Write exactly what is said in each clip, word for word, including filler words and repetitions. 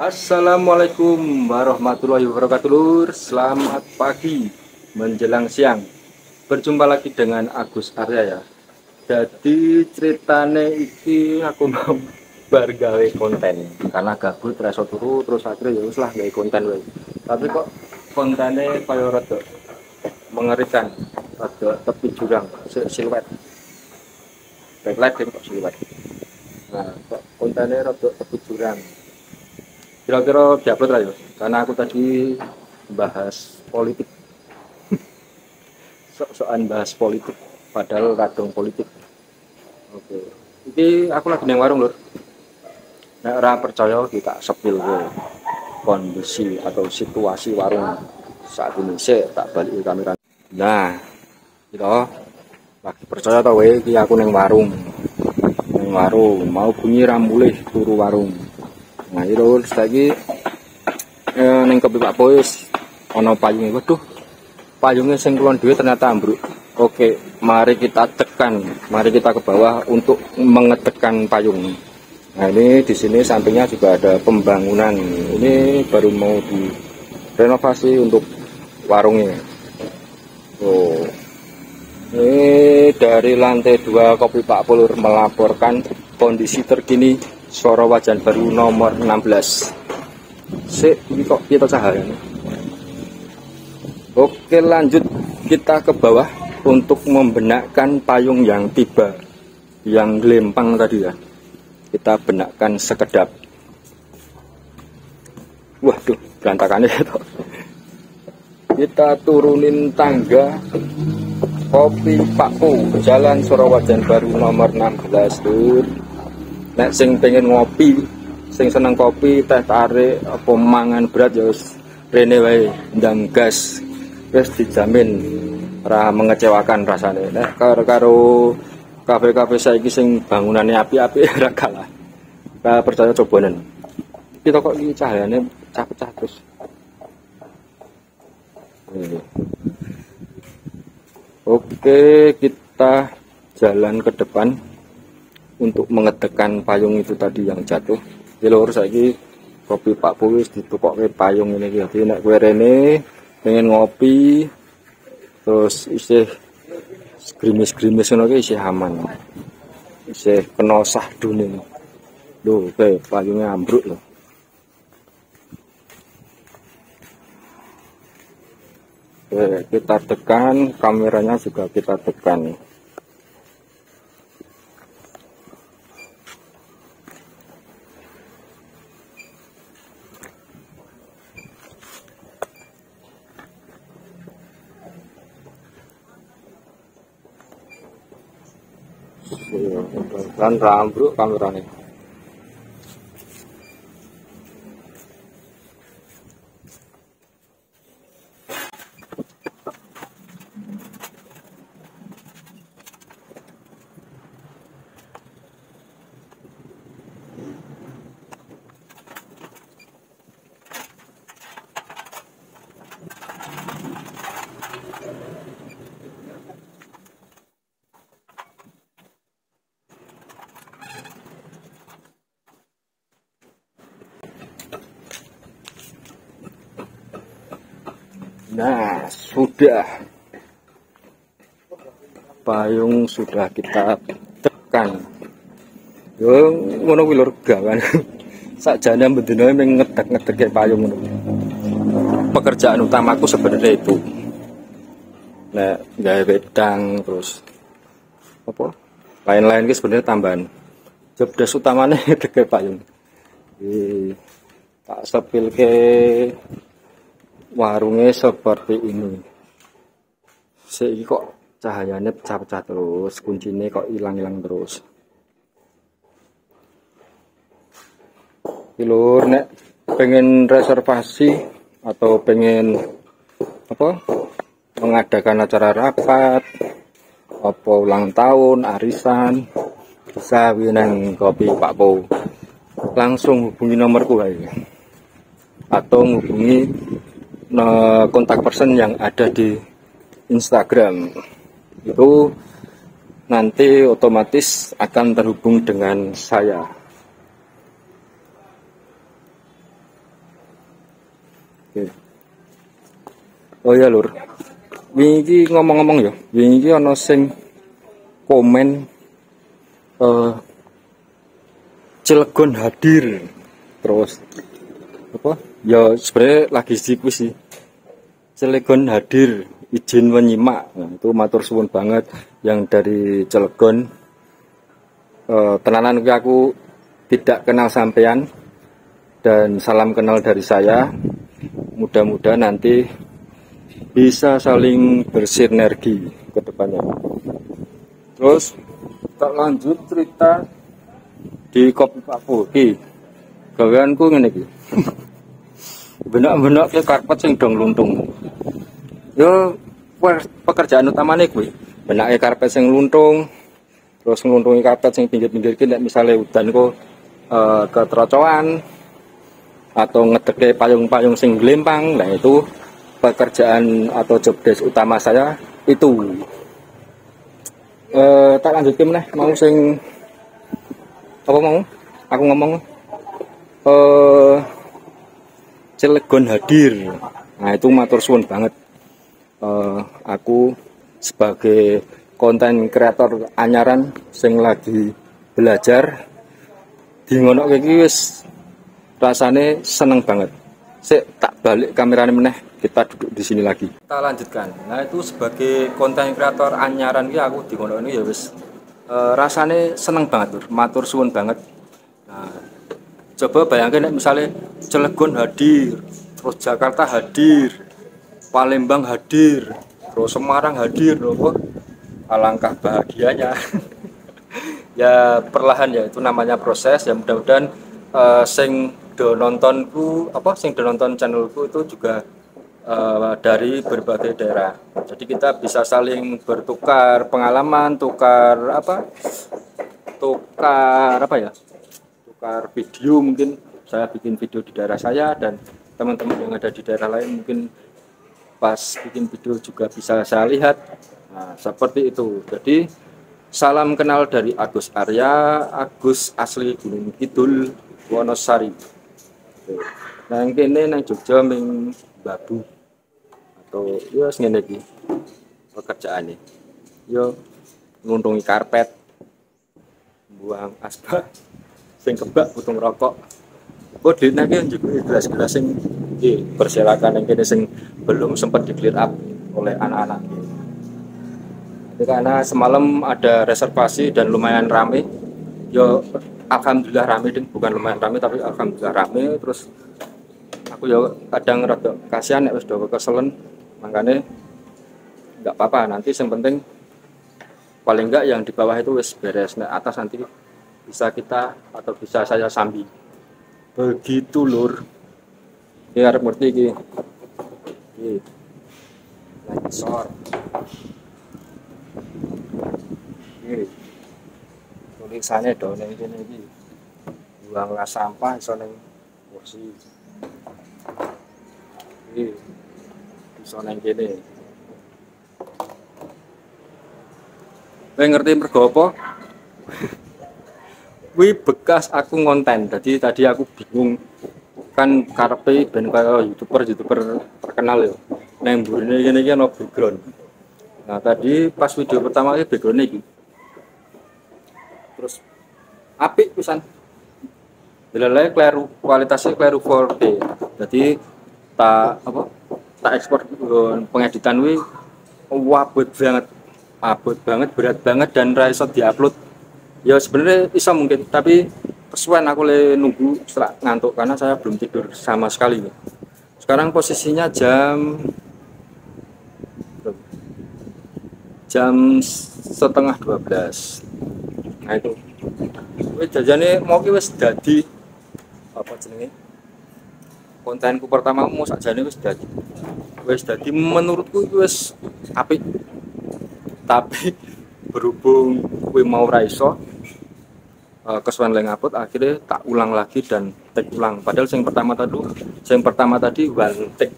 Assalamualaikum warahmatullahi wabarakatuh, Lur. Selamat pagi menjelang siang. Berjumpa lagi dengan Agus Arya ya. Jadi ceritane iki aku mau bar gawe konten karena gabut reso turu terus akhirnya ya wis lah gawe konten wae. Tapi kok kontennya kaya rada mengerikan, rada tepi jurang, siluet. Backlight kok siluet. Nah, kok kontennya rada tepi jurang. Kira-kira diupload lah ya, karena aku tadi bahas politik, sok-sokan bahas politik, padahal radong politik. Oke, ini aku lagi neng warung lur. Nek ora percaya kita sepil ke kondisi atau situasi warung saat ini. Saya tak balik kamera. Nah, kita lagi percaya tau we, iki aku neng warung, neng warung mau bunyi rambuleh turu warung. Nah, itu lagi eh, neng kopi Pak Boys ono payungnya. Waduh, payungnya sing kulon dhewe ternyata ambruk. Oke, mari kita tekan, mari kita ke bawah untuk mengetekan payung. Nah, ini di sini sampingnya juga ada pembangunan. Ini baru mau direnovasi untuk warungnya. Oh, ini dari lantai dua Kopi Pak Pulur melaporkan kondisi terkini Soro Wajan Baru nomor enam belas. Sik, ini kok kita cahaya nih. Oke, lanjut kita ke bawah untuk membenakkan payung yang tiba, yang lempang tadi ya. Kita benakkan sekedap. Waduh, berantakannya itu. Kita turunin tangga Kopi Pak Po, Jalan Soro Wajan Baru nomor enam belas, Lur. Nek sing pengen ngopi, sing seneng kopi, teh tarik, apa mangan berat ya wis rene wae ndang gas. Wis dijamin ora mengecewakan rasane. Nek karo karo kafe-kafe saiki sing bangunannya api-api ora kalah. Kita percaya cobanen. Kita kok iki cahayane pecah-pecah terus. Oke, kita jalan ke depan untuk mengetekan payung itu tadi yang jatuh. Ya lur, saiki Kopi Pak Po wis ditukokke payung ini. Jadi nek kowe rene pengen ngopi terus isih grimis-grimis ngono ki isih aman. Isih kena sahdune. Lho, kae payungnya ambruk lho. Oke, kita tekan, kameranya juga kita tekan. Dan rambruk kameranya. Nah, sudah payung sudah kita tekan. Yo ngono kuwi lur gawan. Sakjane mbendene mung ngedek-ngedeke payung ngono. Pekerjaan utamaku sebenarnya itu. Nah, gawe wedang terus apa? Lain-lain ki sebenarnya tambahan. Job desk utamanya ngedeke payung. Iki tak sepilke warungnya seperti ini. Sik kok cahayanya pecah-pecah terus, kuncinya kok hilang-hilang terus. Lur, nek pengen reservasi atau pengen apa? Mengadakan acara rapat, apa ulang tahun, arisan, bisa winang Kopi Pak Po. Langsung hubungi nomorku aja. Atau hubungi kontak person yang ada di Instagram. Itu nanti otomatis akan terhubung dengan saya. Oke. Oh ya lur, wingi ngomong-ngomong ya, wingi ana sing komen eh Cilegon hadir, terus apa? Ya sebenarnya lagi sibuk sih. Cilegon hadir, izin menyimak. Nah, itu matur suwun banget yang dari Cilegon. Eh, tenanan ki aku tidak kenal sampean dan salam kenal dari saya. Mudah-mudahan nanti bisa saling bersinergi ke depannya. Terus tak lanjut cerita di kopi Pak Boki. Gaweanku ngene iki. Benak-benak ke karpet sing dong luntung. Yo pekerjaan utamane kuwi, benake karpet sing luntung, terus ngluntungi karpet sing pinggir-pinggir ki nek misale udan kok eh, ketrocoan atau ngedeke payung-payung sing glempang. Nah itu pekerjaan atau job desk utama saya itu. Eh tak lanjutke meneh mau sing apa mau? Aku ngomong eh Cilegon hadir. Nah itu matur suwun banget. Uh, aku sebagai konten kreator anyaran sing lagi belajar di ngono iki wis rasane seneng banget. Sik tak balik kamerane meneh, kita duduk di sini lagi. Kita lanjutkan. Nah itu sebagai konten kreator anyaran iki aku di ngono ini ya wis uh, rasane seneng banget, Lur. Matur suwun banget. Nah, coba bayangkan nek misalnya Cilegon hadir, terus Jakarta hadir, Palembang hadir, terus Semarang hadir, loh. Alangkah bahagianya. Ya perlahan ya, itu namanya proses. Ya mudah-mudahan uh, sing do nontonku apa sing do nonton channelku itu juga uh, dari berbagai daerah. Jadi kita bisa saling bertukar pengalaman, tukar apa? Tukar apa ya? Tukar video, mungkin saya bikin video di daerah saya dan teman-teman yang ada di daerah lain mungkin pas bikin video juga bisa saya lihat. Nah, seperti itu. Jadi salam kenal dari Agus Arya, Agus asli Gunung Kidul, Wonosari. Nah, yang kene nang Jogja ming babu atau ya ngene iki pekerjaane. Yo ngluntungi karpet, buang asbak, sing kebak putung rokok. Kok duitnya ki njuk gelas-gelas sing iki persilakan yang kene sing belum sempat di clear up oleh anak-anak. Jadi karena semalam ada reservasi dan lumayan rame. Yo alhamdulillah rame, ding, bukan lumayan rame tapi alhamdulillah rame. Terus aku yo kadang rada kasihan nek wis do keselen, makanya nggak apa-apa, nanti yang penting paling enggak yang di bawah itu wis beres, nek atas nanti bisa kita atau bisa saya sambi. Begitu lur. Ini arep ngerti iki. Iki. Lagi sor. Iki. Tulisannya do ning kene iki. Buanglah sampah iso ning kursi. Iki. Iso ning kene. Kowe ngerti mergo apa? Wih bekas aku ngonten, jadi tadi aku bingung kan karepe ben kaya youtuber-youtuber terkenal ya. Nang mburine kene iki ana background. Nah, tadi pas video pertama iki background iki. Terus apik pisan. Delele kleru, kualitasnya kleru four K. Jadi tak apa? Tak ekspor pengeditan wi wabot banget. Abot banget, berat banget dan ra iso diupload. Ya sebenarnya bisa mungkin, tapi kesuwen aku le nunggu setelah ngantuk karena saya belum tidur sama sekali. Sekarang posisinya jam jam setengah dua belas. Nah itu, wis jajane mau ki wis dadi apa jenenge? Kontenku pertama mau sakjane wis dadi. Wis dadi menurutku wis apik. Tapi berhubung kuwi mau ra iso kesuwen le ngupload, akhirnya tak ulang lagi dan take ulang. Padahal yang pertama tadi, yang pertama tadi one take.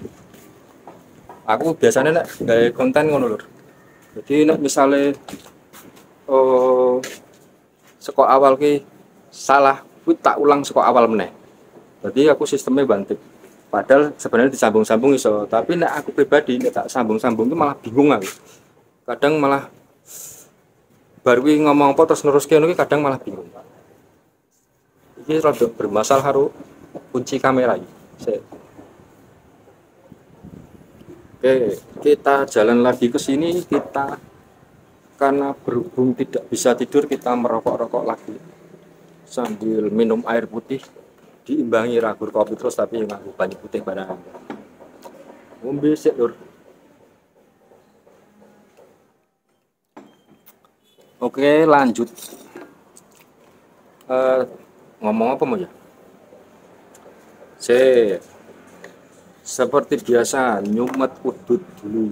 Aku biasanya nek gawe konten ngono lur. Jadi nek misale oh saka awal ki salah, kuwi tak ulang saka awal meneh. Jadi aku sistemnya one take. padahal sebenarnya disambung-sambung iso, tapi nek aku pribadi nek tak sambung-sambung itu malah bingung aku. Kadang malah baru kuwi ngomong apa terus neruske ngono ki kadang malah bingung. Iki rada bermasalah karo kunci kamera iki. Sik. Oke, kita jalan lagi ke sini. Kita karena berhubung tidak bisa tidur, kita merokok-rokok lagi sambil minum air putih, diimbangi ragur kopi terus tapi nganggo banyu putih barang. Ngombe sik, Lur. Oke, lanjut. Eh, ngomong apa mau ya? Sik. Seperti biasa, nyumet udut dulu.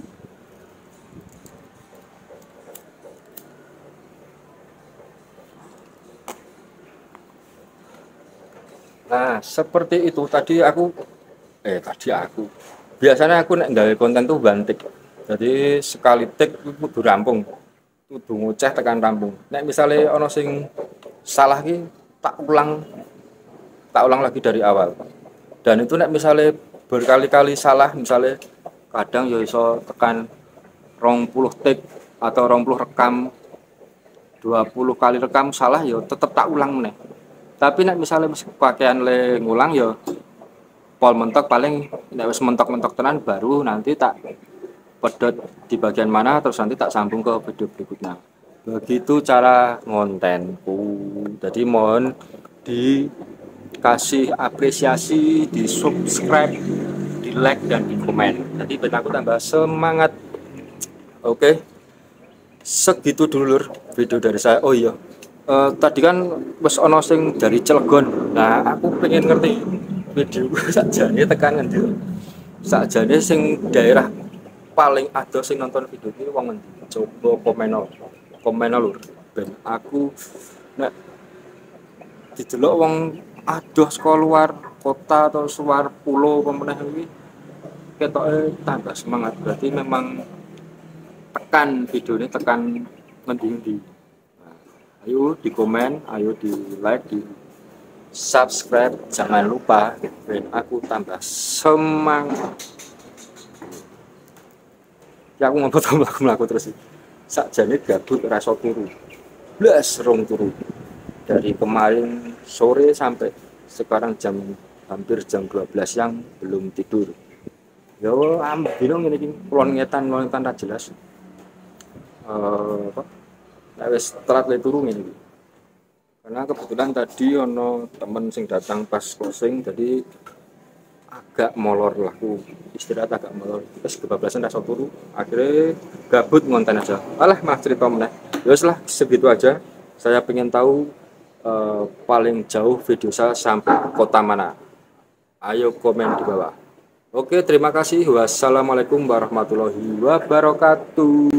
Nah, seperti itu tadi aku eh tadi aku. Biasanya aku nek gawe konten tuh bantik. Jadi sekali tik kudu rampung. Kudu ngoceh tekan rampung. Nek misalnya ono sing salah ki tak ulang tak ulang lagi dari awal. Dan itu nek misalnya berkali-kali salah, misalnya kadang ya iso tekan rong puluh tik atau rong puluh rekam, dua puluh kali rekam salah ya tetep tak ulang meneh. Tapi nek misalnya wis kakean le ngulang ya pol mentok, paling nek wis mentok-mentok tenan baru nanti tak pedot di bagian mana terus nanti tak sambung ke video berikutnya. Begitu cara ngontenku. Jadi mohon dikasih apresiasi, di subscribe, di like dan di komen. Jadi biar aku tambah semangat. Oke, segitu dulu Lur, video dari saya. Oh iya, uh, tadi kan wes ono sing dari Cilegon. Nah aku pengen ngerti video sakjane tekan ngendi. Sakjane sing daerah paling adoh sing nonton video ini wong ngendi. Coba komen komen Lur. Ben aku nek didelok wong adoh saka luar kota atau luar pulau pemenah iki ketoke tambah semangat. Berarti memang tekan video ini tekan ngendi-ngendi. Nah, ayo di komen, ayo di like, di subscribe, jangan lupa bikin aku tambah semangat. Ya aku ngopo to mlaku terus iki. Sakjane gabut rasa turu. Blas rong turu. Dari kemarin sore sampai sekarang jam hampir jam dua belas siang belum tidur. Ya ambino ngene iki klon-ngetan-klontan ra jelas. Eh apa? Nek wis telat le turu ngene iki. Karena kebetulan tadi ono temen sing datang pas closing, jadi agak molor lah, aku istirahat agak molor, terus kebablasan rasa turu, akhirnya gabut ngonten aja. Alah mah cerita meneh. Ya wis lah segitu aja. Saya pengen tahu eh, paling jauh video saya sampai kota mana. Ayo komen di bawah. Oke, terima kasih. Wassalamualaikum warahmatullahi wabarakatuh.